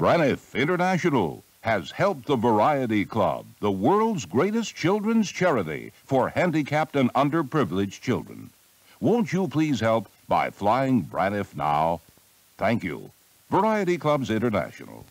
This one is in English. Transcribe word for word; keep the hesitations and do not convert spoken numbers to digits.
Braniff International has helped the Variety Club, the world's greatest children's charity for handicapped and underprivileged children. Won't you please help by flying Braniff now? Thank you. Variety Clubs International.